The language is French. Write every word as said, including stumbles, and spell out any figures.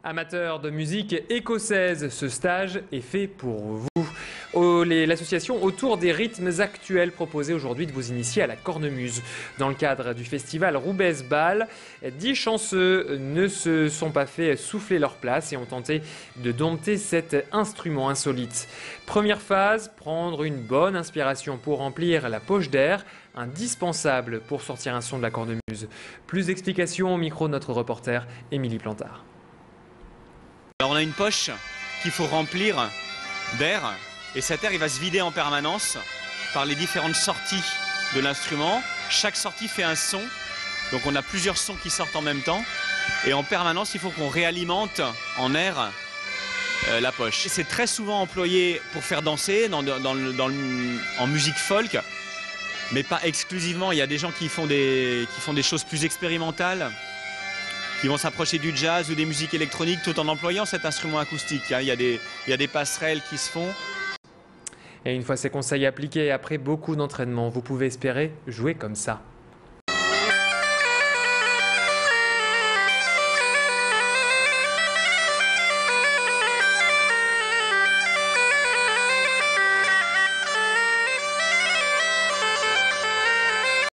Amateurs de musique écossaise, ce stage est fait pour vous. L'association Autour des rythmes actuels proposait aujourd'hui de vous initier à la cornemuse. Dans le cadre du festival Roubaix Bal, dix chanceux ne se sont pas fait souffler leur place et ont tenté de dompter cet instrument insolite. Première phase, prendre une bonne inspiration pour remplir la poche d'air, indispensable pour sortir un son de la cornemuse. Plus d'explications au micro de notre reporter Émilie Plantard. Alors on a une poche qu'il faut remplir d'air et cet air il va se vider en permanence par les différentes sorties de l'instrument. Chaque sortie fait un son, donc on a plusieurs sons qui sortent en même temps et en permanence il faut qu'on réalimente en air euh, la poche. C'est très souvent employé pour faire danser dans, dans, dans, dans, en musique folk, mais pas exclusivement. Il y a des gens qui font des, qui font des choses plus expérimentales, qui vont s'approcher du jazz ou des musiques électroniques tout en employant cet instrument acoustique. Il y a des, il y a des passerelles qui se font. Et une fois ces conseils appliqués, après beaucoup d'entraînement, vous pouvez espérer jouer comme ça.